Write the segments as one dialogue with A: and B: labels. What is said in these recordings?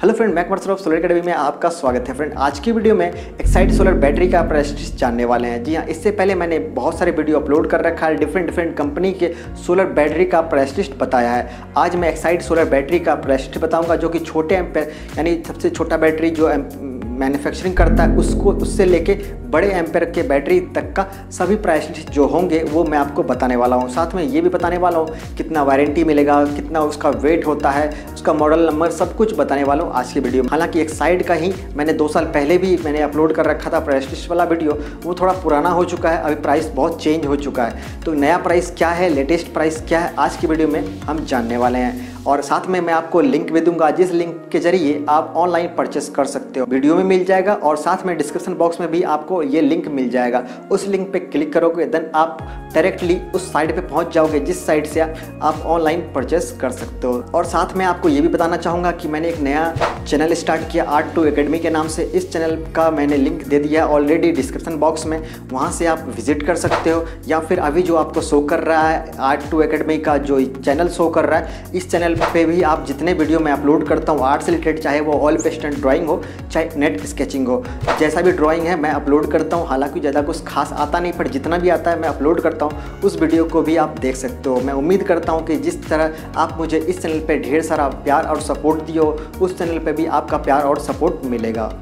A: Hello friend, मैं Kumar solar academy में आपका स्वागत है। फ्रेंड, आज की वीडियो में एक्साइड सोलर बैटरी का प्राइस जानने वाले हैं। जी हाँ, इससे पहले मैंने बहुत सारे वीडियो अपलोड कर रखा है, डिफरेंट कंपनी के सोलर बैटरी का प्राइस लिस्ट बताया है। आज मैं एक्साइड सोलर बैटरी का प्राइस लिस्ट बताऊंगा, जो कि छोटे एम्पेयर यानी सबसे छोटा बैटरी जो मैन्युफैक्चरिंग करता है उससे लेके बड़े एम्पेयर के बैटरी तक का सभी प्राइस लिस्ट जो होंगे वो मैं आपको बताने वाला हूँ। साथ में ये भी बताने वाला हूँ कितना वारंटी मिलेगा, कितना उसका वेट होता है, उसका मॉडल नंबर, सब कुछ बताने वाला हूँ आज की वीडियो में। हालांकि एक्साइड का ही मैंने 2 साल पहले भी मैंने अपलोड कर रखा था प्राइस लिस्ट वाला वीडियो, वो थोड़ा पुराना हो चुका है, अभी प्राइस बहुत चेंज हो चुका है। तो नया प्राइस क्या है, लेटेस्ट प्राइस क्या है, आज की वीडियो में हम जानने वाले हैं। और साथ में मैं आपको लिंक भी दूंगा, जिस लिंक के जरिए आप ऑनलाइन परचेस कर सकते हो, वीडियो में मिल जाएगा और साथ में डिस्क्रिप्शन बॉक्स में भी आपको ये लिंक मिल जाएगा। उस लिंक पे क्लिक करोगे देन आप डायरेक्टली उस साइट पे पहुंच जाओगे जिस साइट से आप ऑनलाइन परचेस कर सकते हो। और साथ में आपको ये भी बताना चाहूँगा कि मैंने एक नया चैनल स्टार्ट किया आर्ट2 एकेडमी के नाम से। इस चैनल का मैंने लिंक दे दिया है ऑलरेडी डिस्क्रिप्शन बॉक्स में, वहाँ से आप विजिट कर सकते हो, या फिर अभी जो आपको शो कर रहा है आर्ट2 एकेडमी का जो चैनल शो कर रहा है, इस चैनल पे भी आप जितने वीडियो मैं अपलोड करता हूँ आर्ट से रिलेटेड, चाहे वो ऑयल पेस्टल ड्राइंग हो चाहे नेट स्केचिंग हो, जैसा भी ड्राइंग है मैं अपलोड करता हूँ। हालांकि ज़्यादा कुछ खास आता नहीं, पर जितना भी आता है मैं अपलोड करता हूँ, उस वीडियो को भी आप देख सकते हो। मैं उम्मीद करता हूँ कि जिस तरह आप मुझे इस चैनल पे ढेर सारा प्यार और सपोर्ट दियो, उस चैनल पे भी आपका प्यार और सपोर्ट मिलेगा।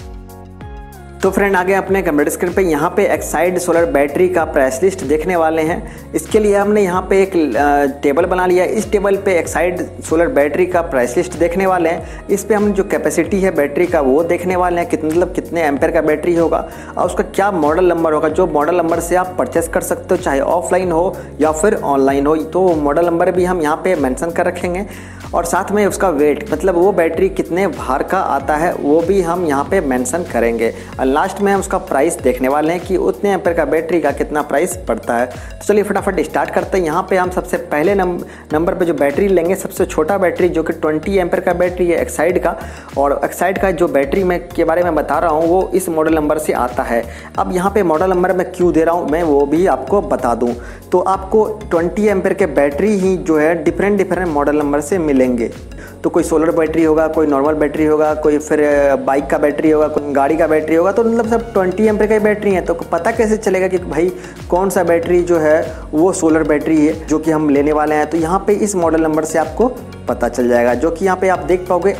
A: तो फ्रेंड, आगे अपने कंप्यूटर स्क्रीन पे यहाँ पे एक्साइड सोलर बैटरी का प्राइस लिस्ट देखने वाले हैं। इसके लिए हमने यहाँ पे एक टेबल बना लिया है। इस टेबल पे एक्साइड सोलर बैटरी का प्राइस लिस्ट देखने वाले हैं। इस पे हम जो कैपेसिटी है बैटरी का वो देखने वाले हैं, कितने एम्पेयर का बैटरी होगा और उसका क्या मॉडल नंबर होगा, जो मॉडल नंबर से आप परचेस कर सकते हो, चाहे ऑफलाइन हो या फिर ऑनलाइन हो। तो मॉडल नंबर भी हम यहाँ पे मेंशन कर रखेंगे और साथ में उसका वेट, मतलब वो बैटरी कितने भार का आता है, वो भी हम यहाँ पे मेंशन करेंगे। और लास्ट में हम उसका प्राइस देखने वाले हैं कि उतने एम्पेयर का बैटरी का कितना प्राइस पड़ता है। तो चलिए फटाफट स्टार्ट करते हैं। यहाँ पे हम सबसे पहले नंबर पे जो बैटरी लेंगे, सबसे छोटा बैटरी जो कि 20 एम्पेयर का बैटरी है एक्साइड का। और एक्साइड का जो बैटरी में के बारे में बता रहा हूँ वो इस मॉडल नंबर से आता है। अब यहाँ पे मॉडल नंबर मैं क्यों दे रहा हूँ मैं वो भी आपको बता दूँ। तो आपको 20 एम्पेयर के बैटरी ही जो है डिफरेंट मॉडल नंबर से मिलेंगे। तो कोई सोलर बैटरी होगा, कोई नॉर्मल बैटरी होगा, कोई फिर बाइक का बैटरी होगा, कोई गाड़ी का बैटरी होगा, तो मतलब सब 20 एम्पेयर का बैटरी है। तो पता कैसे चलेगा कि भाई कौन सा बैटरी जो है वो सोलर बैटरी है जो कि हम लेने वाले हैं। तो यहाँ पे इस मॉडल नंबर से आपको पता चल जाएगा, जो कि यहाँ पे आप देख पाओगे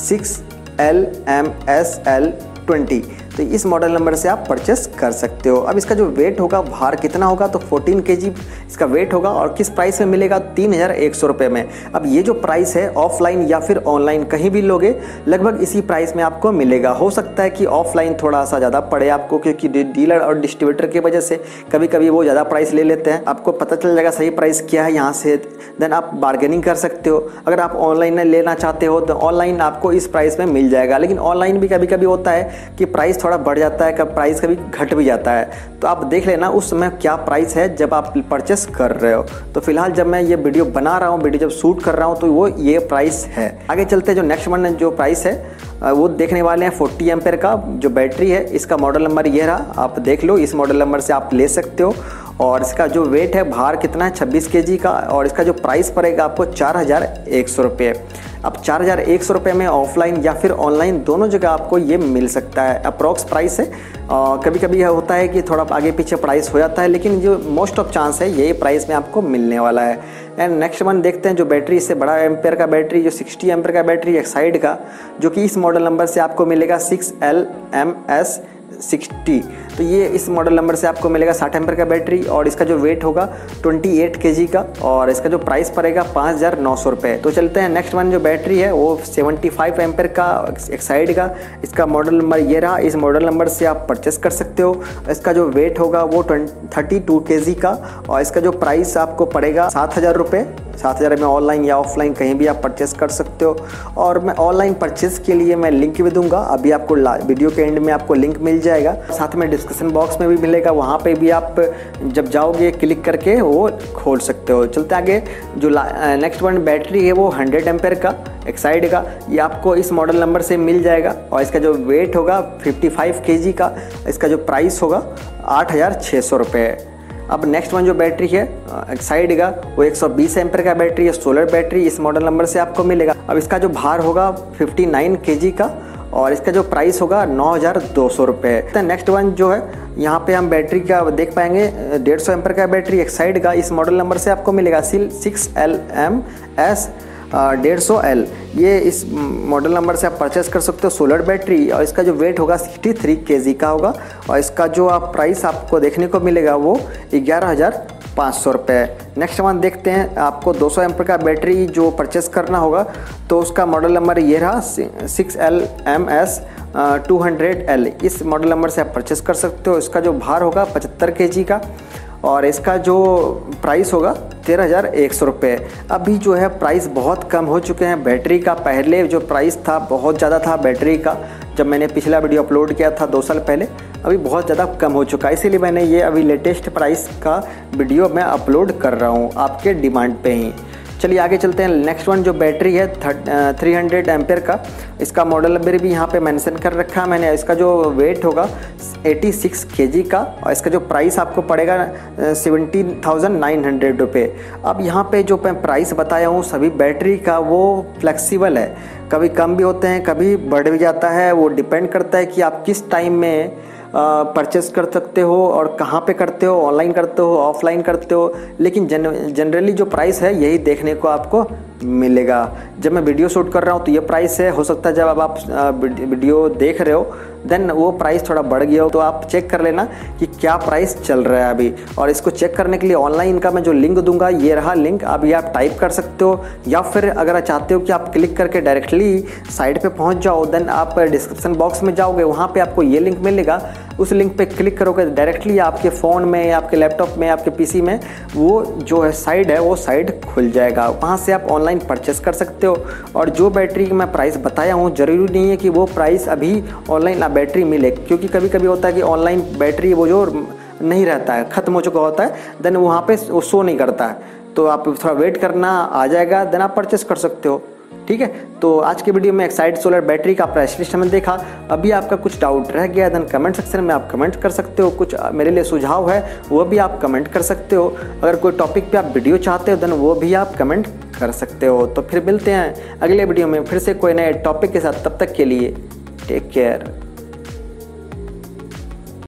A: 6LMSL20। तो इस मॉडल नंबर से आप परचेस कर सकते हो। अब इसका जो वेट होगा, भार कितना होगा, तो 14 kg इसका वेट होगा। और किस प्राइस में मिलेगा, 3100 रुपये में। अब ये जो प्राइस है ऑफलाइन या फिर ऑनलाइन कहीं भी लोगे लगभग इसी प्राइस में आपको मिलेगा। हो सकता है कि ऑफलाइन थोड़ा सा ज़्यादा पड़े आपको, क्योंकि डीलर और डिस्ट्रीब्यूटर की वजह से कभी कभी वो ज़्यादा प्राइस ले लेते हैं। आपको पता चल जाएगा सही प्राइस क्या है यहाँ से, देन आप बार्गेनिंग कर सकते हो। अगर आप ऑनलाइन लेना चाहते हो तो ऑनलाइन आपको इस प्राइस में मिल जाएगा। लेकिन ऑनलाइन भी कभी कभी होता है कि प्राइस थोड़ा बढ़ जाता है, कब प्राइस कभी घट भी जाता है। तो आप देख लेना उस समय क्या प्राइस है जब आप परचेस कर रहे हो। तो फिलहाल जब मैं ये वीडियो बना रहा हूँ, वीडियो जब शूट कर रहा हूँ, तो वो ये प्राइस है। आगे चलते हैं, जो नेक्स्ट वन जो प्राइस है वो देखने वाले हैं 40 एम्पेयर का जो बैटरी है। इसका मॉडल नंबर ये रहा, आप देख लो, इस मॉडल नंबर से आप ले सकते हो। और इसका जो वेट है, भार कितना है, 26 kg का। और इसका जो प्राइस पड़ेगा आपको 4100 रुपये। अब 4100 रुपये में ऑफलाइन या फिर ऑनलाइन दोनों जगह आपको ये मिल सकता है। अप्रॉक्स प्राइस है, कभी कभी होता है कि थोड़ा आगे पीछे प्राइस हो जाता है, लेकिन जो मोस्ट ऑफ चांस है यही प्राइस में आपको मिलने वाला है। एंड नेक्स्ट वन देखते हैं, जो बैटरी इससे बड़ा एम्पेयर का बैटरी, जो 60 एम्पेयर का बैटरी एक्साइड का, जो कि इस मॉडल नंबर से आपको मिलेगा 6LMS60। तो ये इस मॉडल नंबर से आपको मिलेगा 60 एम्पेयर का बैटरी। और इसका जो वेट होगा 28 kg का। और इसका जो प्राइस पड़ेगा 5900 रुपये। तो चलते हैं नेक्स्ट वन, जो बैटरी है वो 75 एम्पेयर का एक्साइड का। इसका मॉडल नंबर ये रहा, इस मॉडल नंबर से आप परचेस कर सकते हो। इसका जो वेट होगा वो 32 kg का। और इसका जो प्राइस आपको पड़ेगा 7000 रुपये। 7000 में ऑनलाइन या ऑफलाइन कहीं भी आप परचेस कर सकते हो। और मैं ऑनलाइन परचेस के लिए मैं लिंक भी दूंगा, अभी आपको वीडियो के एंड में आपको लिंक मिल जाएगा। साथ में डिस्क्रिप्शन बॉक्स में भी मिलेगा, वहाँ पे भी आप जब जाओगे क्लिक करके वो खोल सकते हो। चलते आगे, जो नेक्स्ट वन बैटरी है वो 100 एम्पेयर का एक्साइड का, ये आपको इस मॉडल नंबर से मिल जाएगा। और इसका जो वेट होगा 55 kg का। इसका जो प्राइस होगा 8600 रुपये। अब नेक्स्ट वन जो बैटरी है एक्साइड का, वो 120 एम्पेयर का बैटरी है, सोलर बैटरी इस मॉडल नंबर से आपको मिलेगा। अब इसका जो भार होगा 59 kg का और इसका जो प्राइस होगा 9,200 रुपये। नेक्स्ट वन जो है यहाँ पे हम बैटरी का देख पाएंगे 150 एम्पेयर का बैटरी एक्साइड का इस मॉडल नंबर से आपको मिलेगा 6LMS 150L। ये इस मॉडल नंबर से आप परचेस कर सकते हो सोलर बैटरी और इसका जो वेट होगा 63 kg का होगा और इसका जो आप प्राइस आपको देखने को मिलेगा वो 11,500 रुपये। नेक्स्ट वन देखते हैं, आपको 200 एम्पेयर का बैटरी जो परचेस करना होगा तो उसका मॉडल नंबर ये रहा 6LMS 200L। इस मॉडल नंबर से आप परचेस कर सकते हो। इसका जो भार होगा 75 kg का और इसका जो प्राइस होगा 13,100 रुपये। अभी जो है प्राइस बहुत कम हो चुके हैं बैटरी का। पहले जो प्राइस था बहुत ज़्यादा था बैटरी का, जब मैंने पिछला वीडियो अपलोड किया था 2 साल पहले। अभी बहुत ज़्यादा कम हो चुका है, इसीलिए मैंने ये अभी लेटेस्ट प्राइस का वीडियो मैं अपलोड कर रहा हूँ आपके डिमांड पे ही। चलिए आगे चलते हैं। नेक्स्ट वन जो बैटरी है 300 एम्पेयर का, इसका मॉडल नंबर भी यहाँ पे मेंशन कर रखा है मैंने। इसका जो वेट होगा 86 kg का और इसका जो प्राइस आपको पड़ेगा 17,900 रुपये। अब यहाँ पे जो मैं प्राइस बताया हूँ सभी बैटरी का वो फ्लेक्सिबल है, कभी कम भी होते हैं कभी बढ़ भी जाता है। वो डिपेंड करता है कि आप किस टाइम में परचेस कर सकते हो और कहाँ पे करते हो, ऑनलाइन करते हो ऑफलाइन करते हो। लेकिन जनरली जो प्राइस है यही देखने को आपको मिलेगा। जब मैं वीडियो शूट कर रहा हूँ तो ये प्राइस है, हो सकता है जब अब आप वीडियो देख रहे हो देन वो प्राइस थोड़ा बढ़ गया हो तो आप चेक कर लेना कि क्या प्राइस चल रहा है अभी। और इसको चेक करने के लिए ऑनलाइन का मैं जो लिंक दूंगा, ये रहा लिंक, अभी आप टाइप कर सकते हो या फिर अगर आप चाहते हो कि आप क्लिक करके डायरेक्टली साइट पे पहुंच जाओ देन आप डिस्क्रिप्शन बॉक्स में जाओगे, वहाँ पे आपको ये लिंक मिलेगा। उस लिंक पे क्लिक करोगे डायरेक्टली आपके फ़ोन में, आपके लैपटॉप में, आपके पीसी में वो जो है साइट है वो साइट खुल जाएगा, वहाँ से आप ऑनलाइन परचेस कर सकते हो। और जो बैटरी की मैं प्राइस बताया हूँ ज़रूरी नहीं है कि वो प्राइस अभी ऑनलाइन बैटरी मिले, क्योंकि कभी कभी होता है कि ऑनलाइन बैटरी वो जो नहीं रहता है, ख़त्म हो चुका होता है, देन वहाँ पे वो शो नहीं करता है, तो आप थोड़ा वेट करना, आ जाएगा देन आप परचेस कर सकते हो। ठीक है, तो आज की वीडियो में एक्साइड सोलर बैटरी का प्राइस लिस्ट हमने देखा। अभी आपका कुछ डाउट रह गया देन कमेंट सेक्शन में आप कमेंट कर सकते हो, कुछ मेरे लिए सुझाव है वो भी आप कमेंट कर सकते हो। अगर कोई टॉपिक पे आप वीडियो चाहते हो देन वो भी आप कमेंट कर सकते हो। तो फिर मिलते हैं अगले वीडियो में फिर से कोई नए टॉपिक के साथ, तब तक के लिए टेक केयर।